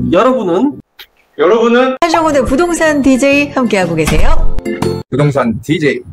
여러분은 한정우대 부동산 DJ 함께하고 계세요. 부동산 DJ.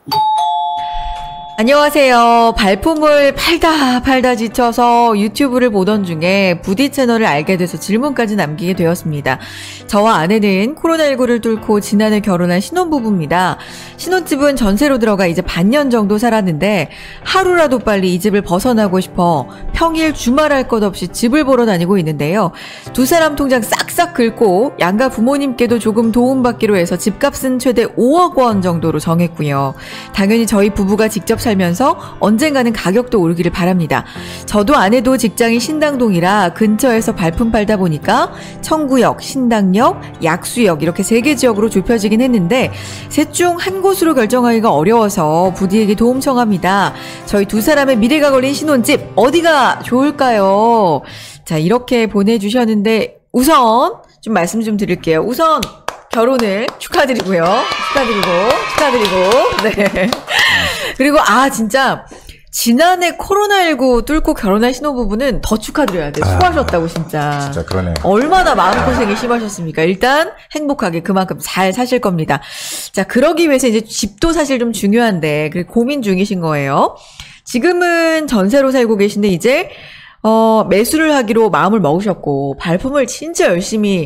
안녕하세요. 발품을 팔다 지쳐서 유튜브를 보던 중에 부디 채널을 알게 돼서 질문까지 남기게 되었습니다. 저와 아내는 코로나19를 뚫고 지난해 결혼한 신혼부부입니다. 신혼집은 전세로 들어가 이제 반년 정도 살았는데 하루라도 빨리 이 집을 벗어나고 싶어 평일 주말 할 것 없이 집을 보러 다니고 있는데요. 두 사람 통장 싹싹 긁고 양가 부모님께도 조금 도움받기로 해서 집값은 최대 5억 원 정도로 정했고요. 당연히 저희 부부가 직접 살면서 언젠가는 가격도 오르기를 바랍니다. 저도 아내도 직장이 신당동이라 근처에서 발품 팔다 보니까 청구역, 신당역, 약수역 이렇게 3개 지역으로 좁혀지긴 했는데 셋 중 한 곳으로 결정하기가 어려워서 부디에게 도움 청합니다. 저희 두 사람의 미래가 걸린 신혼집 어디가 좋을까요? 자, 이렇게 보내주셨는데 우선 좀 말씀 좀 드릴게요. 우선 결혼을 축하드리고요. 축하드리고 네. 그리고 진짜 지난해 코로나19 뚫고 결혼한 신혼부부는 더 축하드려야 돼요. 수고하셨다고 진짜 그러네. 얼마나 마음고생이 심하셨습니까? 일단 행복하게 그만큼 잘 사실 겁니다. 자, 그러기 위해서 이제 집도 사실 좀 중요한데 고민 중이신 거예요. 지금은 전세로 살고 계신데 이제 매수를 하기로 마음을 먹으셨고 발품을 진짜 열심히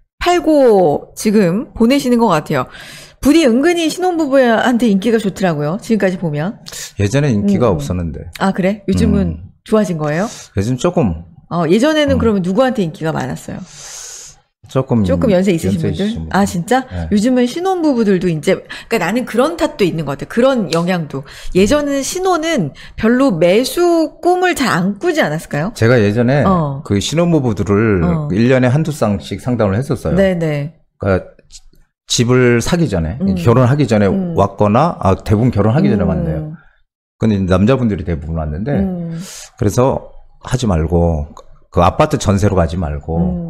팔고 지금 보내시는 것 같아요. 부디 은근히 신혼부부한테 인기가 좋더라고요. 지금까지 보면. 예전에 인기가 없었는데. 아, 그래? 요즘은 좋아진 거예요? 요즘 조금. 예전에는 그러면 누구한테 인기가 많았어요? 조금 연세 있으신 분들? 아, 진짜? 네. 요즘은 신혼부부들도 이제, 그러니까 나는 그런 탓도 있는 것 같아. 그런 영향도. 예전에는 신혼은 별로 매수 꿈을 잘 안 꾸지 않았을까요? 제가 예전에 그 신혼부부들을 1년에 한두 쌍씩 상담을 했었어요. 네네. 그러니까 집을 사기 전에, 결혼하기 전에 왔거나, 대부분 결혼하기 전에 왔네요. 근데 남자분들이 대부분 왔는데, 그래서 하지 말고, 그 아파트 전세로 가지 말고,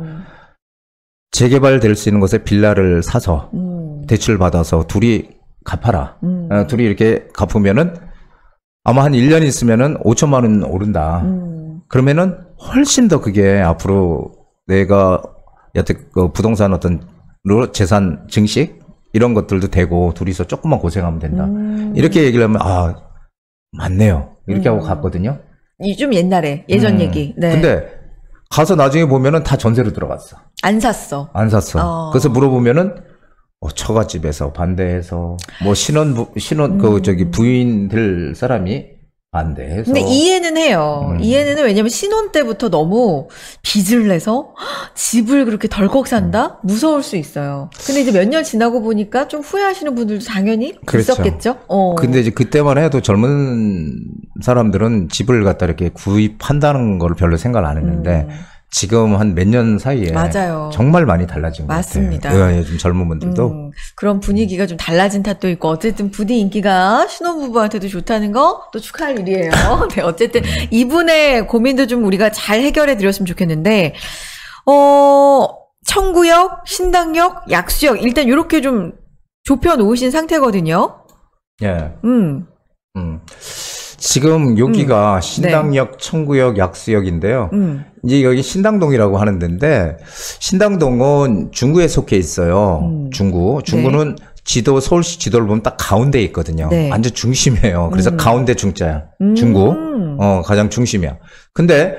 재개발될 수 있는 곳에 빌라를 사서, 대출 받아서 둘이 갚아라. 둘이 이렇게 갚으면은, 아마 한 1년 있으면은 5천만 원 오른다. 그러면은 훨씬 더 그게 앞으로 내가 여태 그 부동산 어떤 재산 증식 이런 것들도 되고 둘이서 조금만 고생하면 된다. 이렇게 얘기를 하면 맞네요. 이렇게 하고 갔거든요. 좀 옛날에 예전 얘기. 네. 근데 가서 나중에 보면은 다 전세로 들어갔어. 안 샀어. 그래서 물어보면은 처갓집에서 반대해서 뭐 부인 될 사람이 반대해서. 근데 이해는 해요. 이해는 왜냐면 신혼 때부터 너무 빚을 내서 집을 그렇게 덜컥 산다? 무서울 수 있어요. 근데 이제 몇 년 지나고 보니까 좀 후회하시는 분들도 당연히 있었겠죠? 근데 이제 그때만 해도 젊은 사람들은 집을 갖다 이렇게 구입한다는 걸 별로 생각을 안 했는데 지금 한 몇 년 사이에 맞아요. 정말 많이 달라진 것 맞습니다. 같아요. 요즘 젊은 분들도. 그런 분위기가 좀 달라진 탓도 있고 어쨌든 부디 인기가 신혼부부한테도 좋다는 거 또 축하할 일이에요. 네, 어쨌든 이분의 고민도 좀 우리가 잘 해결해 드렸으면 좋겠는데 청구역, 신당역, 약수역 일단 이렇게 좀 좁혀 놓으신 상태거든요. 예. 지금 여기가 신당역, 네. 청구역, 약수역인데요. 이제 여기 신당동이라고 하는 데인데 신당동은 중구에 속해 있어요. 중구는 네. 서울시 지도를 보면 딱 가운데에 있거든요. 네. 완전 중심이에요. 그래서 가운데 중자야. 중구. 가장 중심이야. 근데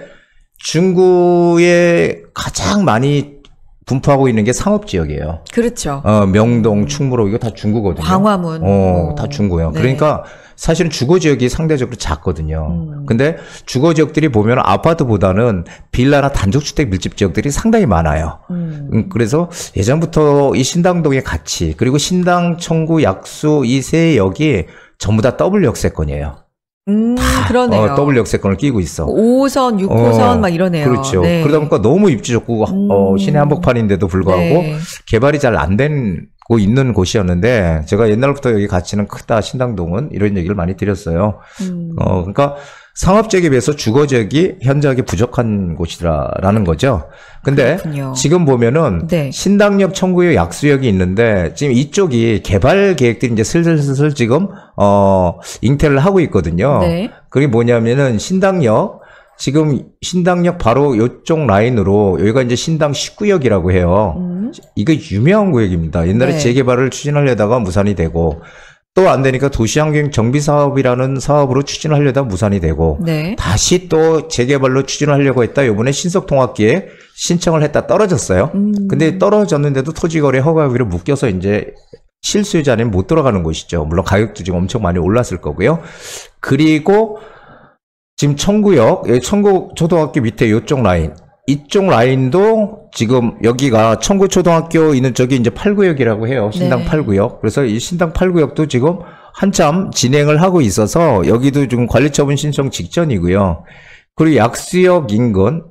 중구에 가장 많이 분포하고 있는 게 상업지역이에요. 그렇죠. 명동, 충무로 이거 다 중구거든요. 광화문. 다 중구예요. 네. 그러니까 사실은 주거지역이 상대적으로 작거든요. 근데 주거지역들이 보면 아파트보다는 빌라나 단독주택 밀집지역들이 상당히 많아요. 그래서 예전부터 이 신당동의 가치, 그리고 신당, 청구, 약수 이 세 역이 전부 다 더블 역세권이에요. 그러네요. 더블 역세권을 끼고 있어. 5호선, 6호선 막 이러네요. 그렇죠. 네. 그러다 보니까 너무 입지 좋고 시내 한복판인데도 불구하고 네. 개발이 잘 안 되고 있는 곳이었는데 제가 옛날부터 여기 가치는 크다 신당동은 이런 얘기를 많이 드렸어요. 그러니까 상업지역에 비해서 주거지역이 현저하게 부족한 곳이라는 거죠. 근데 그렇군요. 지금 보면은 네. 신당역, 청구역, 약수역이 있는데 지금 이쪽이 개발 계획들이 이제 슬슬 지금 잉태를 하고 있거든요. 네. 그게 뭐냐면은 신당역 지금 신당역 바로 이쪽 라인으로 여기가 이제 신당 19역이라고 해요. 이거 유명한 구역입니다. 옛날에 네. 재개발을 추진하려다가 무산이 되고 또 안 되니까 도시환경 정비 사업이라는 사업으로 추진하려다 무산이 되고 네. 다시 또 재개발로 추진하려고 했다. 이번에 신속통합기에 신청을 했다 떨어졌어요. 근데 떨어졌는데도 토지거래 허가비로 묶여서 이제 실수요자 아니면 못 들어가는 곳이죠. 물론 가격도 지금 엄청 많이 올랐을 거고요. 그리고 지금 청구역, 청구초등학교 밑에 이쪽 라인, 이쪽 라인도 지금 여기가 청구초등학교 있는 쪽이 이제 8구역이라고 해요. 신당 네. 8구역. 그래서 이 신당 8구역도 지금 한참 진행을 하고 있어서 여기도 지금 관리처분 신청 직전이고요. 그리고 약수역 인근,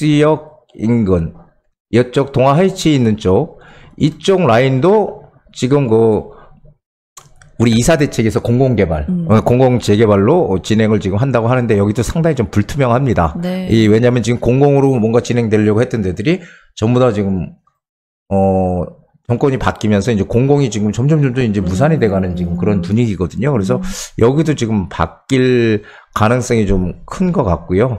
이쪽 동아 하이츠에 있는 쪽, 이쪽 라인도 지금 우리 이사대책에서 공공개발, 공공재개발로 진행을 지금 한다고 하는데 여기도 상당히 좀 불투명합니다. 네. 왜냐하면 지금 공공으로 뭔가 진행되려고 했던 데들이 전부 다 지금 정권이 바뀌면서 이제 공공이 지금 점점 이제 무산이 돼가는 지금 그런 분위기거든요. 그래서 여기도 지금 바뀔 가능성이 좀 큰 것 같고요.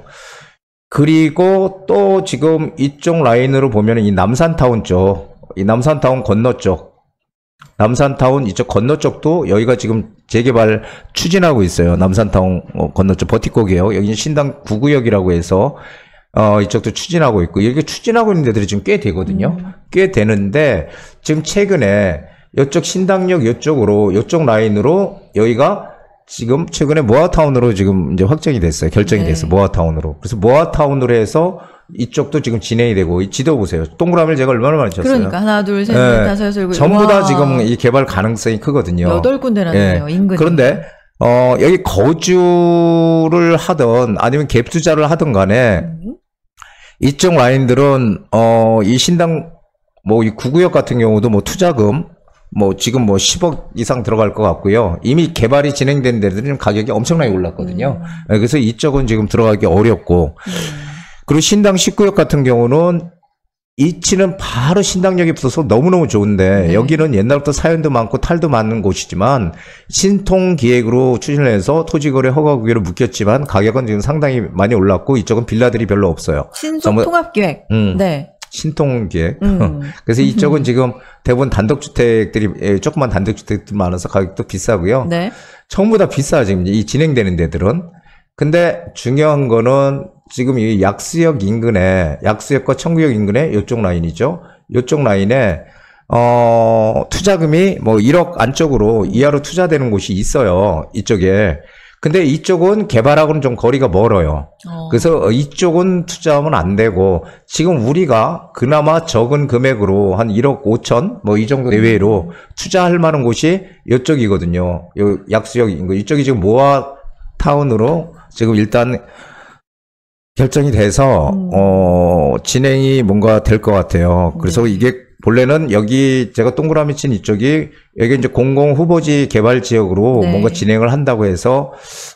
그리고 또 지금 이쪽 라인으로 보면 이 남산타운 쪽, 이 남산타운 건너 쪽, 남산타운 이쪽 건너 쪽도 여기가 지금 재개발 추진하고 있어요. 남산타운 건너 쪽 버티고기예요. 여기는 신당 9구역이라고 해서 이쪽도 추진하고 있고 여기 추진하고 있는 데들이 지금 꽤 되거든요. 꽤 되는데 지금 최근에 이쪽 신당역 이쪽으로 이쪽 라인으로 여기가 지금 최근에 모아타운으로 지금 이제 확정이 됐어요. 결정이 됐어요. 모아타운으로. 그래서 모아타운으로 해서 이쪽도 지금 진행이 되고, 이 지도 보세요. 동그라미를 제가 얼마나 많이 쳤어요. 그러니까 하나, 둘, 셋, 넷, 다섯, 여섯, 일곱. 전부 다 지금 이 개발 가능성이 크거든요. 8군데라네요. 인근. 그런데 여기 거주를 하든 아니면 갭 투자를 하든 간에 이쪽 라인들은 이 신당 이 9구역 같은 경우도 투자금 지금 10억 이상 들어갈 것 같고요. 이미 개발이 진행된 데들은 가격이 엄청나게 올랐거든요. 그래서 이쪽은 지금 들어가기 어렵고, 그리고 신당 19역 같은 경우는 이치는 바로 신당역에 붙어서 너무너무 좋은데, 여기는 옛날부터 사연도 많고 탈도 많은 곳이지만, 신통기획으로 추진을 해서 토지거래 허가구역으로 묶였지만, 가격은 지금 상당히 많이 올랐고, 이쪽은 빌라들이 별로 없어요. 신속통합기획. 네. 신통기획. 그래서 이쪽은 지금 대부분 단독주택들이, 조그만 단독주택들 많아서 가격도 비싸고요. 네. 전부 다 비싸, 지금 이 진행되는 데들은. 근데 중요한 거는 지금 이 약수역 인근에, 약수역과 청구역 인근에 이쪽 라인이죠. 이쪽 라인에, 투자금이 1억 안쪽으로 이하로 투자되는 곳이 있어요. 이쪽에. 근데 이쪽은 개발하고는 좀 거리가 멀어요. 그래서 이쪽은 투자하면 안 되고, 지금 우리가 그나마 적은 금액으로 한 1억 5천, 이 정도 내외로 투자할 만한 곳이 이쪽이거든요. 요 약수역 인근. 이쪽이 지금 모아타운으로 지금 일단 결정이 돼서, 진행이 뭔가 될 것 같아요. 그래서 이게 본래는 여기 제가 동그라미 친 이쪽이 여기 이제 공공 후보지 개발 지역으로 뭔가 진행을 한다고 해서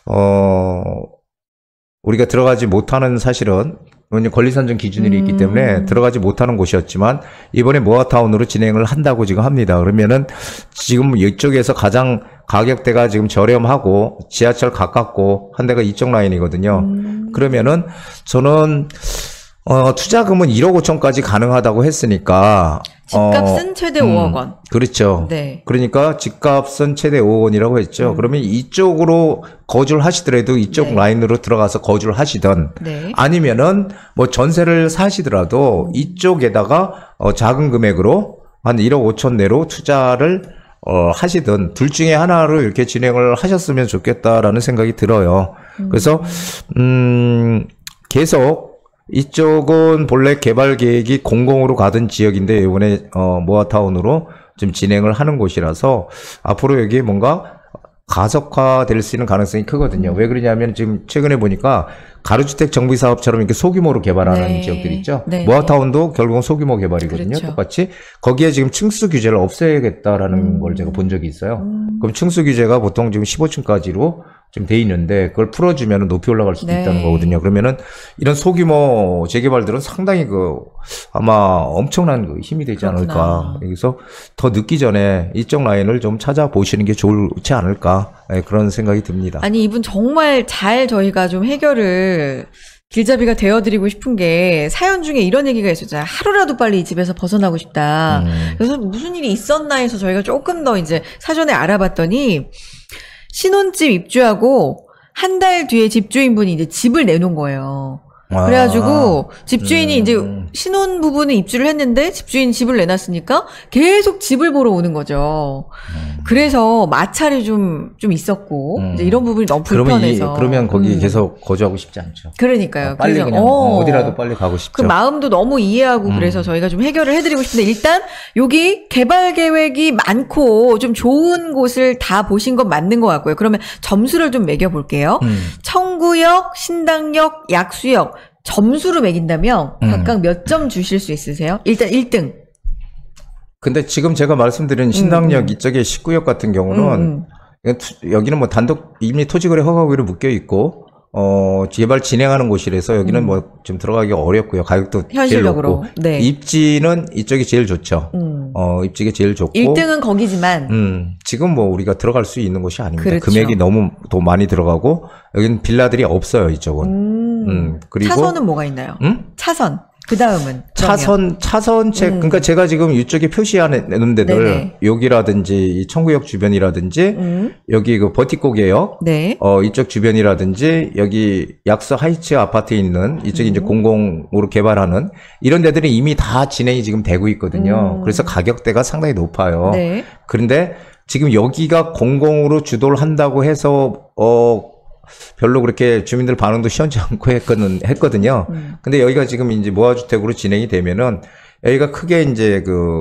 우리가 들어가지 못하는 사실은 권리산정 기준이 있기 때문에 들어가지 못하는 곳이었지만 이번에 모아타운으로 진행을 한다고 지금 합니다. 그러면은 지금 이쪽에서 가장 가격대가 지금 저렴하고 지하철 가깝고 한 데가 이쪽 라인이거든요. 그러면은 저는 투자금은 1억 5천까지 가능하다고 했으니까. 집값은 최대 5억 원. 그렇죠. 네. 그러니까 집값은 최대 5억 원이라고 했죠. 그러면 이쪽으로 거주를 하시더라도 이쪽 라인으로 들어가서 거주를 하시든 아니면은 전세를 사시더라도 이쪽에다가 작은 금액으로 한 1억 5천 내로 투자를 하시든 둘 중에 하나로 이렇게 진행을 하셨으면 좋겠다라는 생각이 들어요. 그래서 계속 이쪽은 본래 개발 계획이 공공으로 가던 지역인데 이번에 모아타운으로 좀 진행을 하는 곳이라서 앞으로 여기에 뭔가 가속화될 수 있는 가능성이 크거든요. 왜 그러냐면 지금 최근에 보니까 가로주택 정비사업처럼 이렇게 소규모로 개발하는 지역들 있죠. 모아타운도 결국은 소규모 개발이거든요. 그렇죠. 똑같이 거기에 지금 층수 규제를 없애야겠다라는 걸 제가 본 적이 있어요. 그럼 층수 규제가 보통 지금 15층까지로 좀 돼 있는데 그걸 풀어주면 높이 올라갈 수도 있다는 거거든요. 그러면은 이런 소규모 재개발들은 상당히 아마 엄청난 힘이 되지 않을까. 여기서 더 늦기 전에 이쪽 라인을 좀 찾아보시는 게 좋지 않을까. 그런 생각이 듭니다. 아니, 이분 정말 잘 저희가 좀 해결을 길잡이가 되어드리고 싶은 게 사연 중에 이런 얘기가 있었잖아요. 하루라도 빨리 이 집에서 벗어나고 싶다. 그래서 무슨 일이 있었나 해서 저희가 조금 더 이제 사전에 알아봤더니 신혼집 입주하고 한 달 뒤에 집주인분이 이제 집을 내놓은 거예요. 그래가지고 집주인이 이제 신혼부부는 입주를 했는데 집주인 집을 내놨으니까 계속 집을 보러 오는 거죠. 그래서 마찰이 좀 있었고 이제 이런 부분이 너무 불편해서. 그러면 거기 계속 거주하고 싶지 않죠. 그러니까요. 빨리 그래서 그냥 어디라도 빨리 가고 싶죠. 그 마음도 너무 이해하고 그래서 저희가 좀 해결을 해드리고 싶은데 일단 여기 개발 계획이 많고 좀 좋은 곳을 다 보신 건 맞는 것 같고요. 그러면 점수를 좀 매겨볼게요. 청구역, 신당역, 약수역 점수로 매긴다면 각각 몇 점 주실 수 있으세요? 일단 1등. 근데 지금 제가 말씀드린 신당역 이쪽에 19역 같은 경우는 여기는 뭐 단독 이미 토지거래 허가구로 묶여 있고 개발 진행하는 곳이라서 여기는 뭐 좀 들어가기 어렵고요. 가격도 현실적으로. 제일 높고. 네. 입지는 이쪽이 제일 좋죠. 입지가 제일 좋고. 1등은 거기지만. 지금 뭐 우리가 들어갈 수 있는 곳이 아닙니다. 그렇죠. 금액이 너무 더 많이 들어가고 여기는 빌라들이 없어요. 이쪽은. 그리고 차선은 뭐가 있나요? 차선. 그 다음은 차선책 그러니까 제가 지금 이쪽에 표시하는 데들 여기라든지 이 청구역 주변이라든지 여기 그 버티고개역 네. 이쪽 주변이라든지 여기 약수 하이츠 아파트에 있는 이쪽이 이제 공공으로 개발하는 이런 데들이 이미 다 진행이 지금 되고 있거든요. 그래서 가격대가 상당히 높아요. 네. 그런데 지금 여기가 공공으로 주도를 한다고 해서 별로 그렇게 주민들 반응도 시원치 않고 했거든요. 근데 여기가 지금 이제 모아주택으로 진행이 되면은 여기가 크게 이제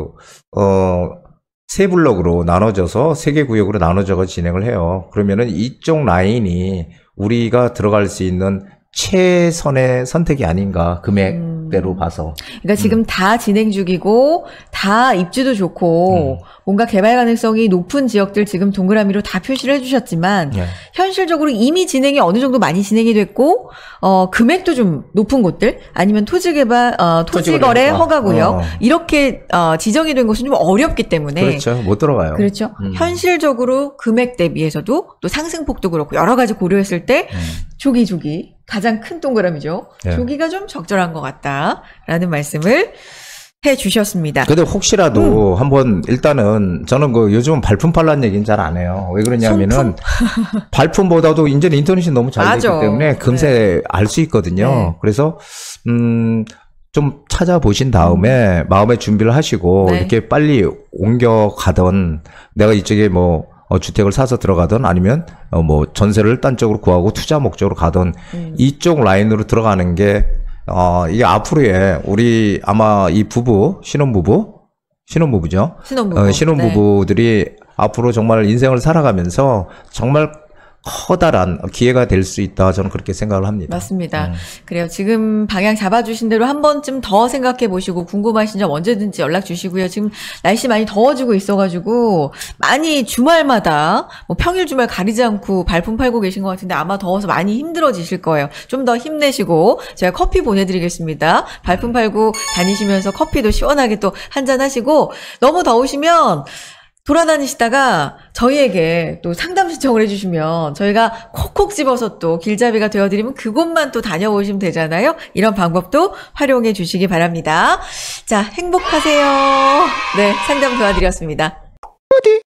세 블럭으로 나눠져서 세 개 구역으로 나눠져서 진행을 해요. 그러면은 이쪽 라인이 우리가 들어갈 수 있는 최선의 선택이 아닌가, 금액대로 봐서. 그러니까 지금 다 진행 중이고, 다 입지도 좋고, 뭔가 개발 가능성이 높은 지역들 지금 동그라미로 다 표시를 해주셨지만, 현실적으로 이미 진행이 어느 정도 많이 진행이 됐고, 금액도 좀 높은 곳들, 아니면 토지거래 허가구역, 이렇게, 지정이 된 곳은 좀 어렵기 때문에. 그렇죠. 못 들어가요. 그렇죠. 현실적으로 금액 대비해서도 또 상승폭도 그렇고, 여러 가지 고려했을 때, 조기. 가장 큰 동그라미죠. 조기가 좀 적절한 것 같다라는 말씀을 해 주셨습니다. 근데 혹시라도 한번 일단은 저는 요즘은 발품 팔라는 얘기는 잘 안 해요. 왜 그러냐면은 발품보다도 이제는 인터넷이 너무 잘 되기 때문에 금세 알 수 있거든요. 그래서 좀 찾아보신 다음에 마음의 준비를 하시고 이렇게 빨리 옮겨가던 내가 이쪽에 주택을 사서 들어가든 아니면 뭐 전세를 딴쪽으로 구하고 투자 목적으로 가든 이쪽 라인으로 들어가는 게 이게 앞으로의 우리 아마 이 신혼부부죠. 신혼부부들이 앞으로 정말 인생을 살아가면서 정말 커다란 기회가 될 수 있다. 저는 그렇게 생각을 합니다. 맞습니다. 그래요. 지금 방향 잡아주신 대로 한 번쯤 더 생각해 보시고 궁금하신 점 언제든지 연락 주시고요. 지금 날씨 많이 더워지고 있어가지고 많이 주말마다 평일 주말 가리지 않고 발품 팔고 계신 것 같은데 아마 더워서 많이 힘들어지실 거예요. 좀 더 힘내시고 제가 커피 보내드리겠습니다. 발품 팔고 다니시면서 커피도 시원하게 또 한잔 하시고 너무 더우시면 돌아다니시다가 저희에게 또 상담 신청을 해주시면 저희가 콕콕 집어서 또 길잡이가 되어드리면 그곳만 또 다녀오시면 되잖아요. 이런 방법도 활용해 주시기 바랍니다. 자, 행복하세요. 네, 상담 도와드렸습니다.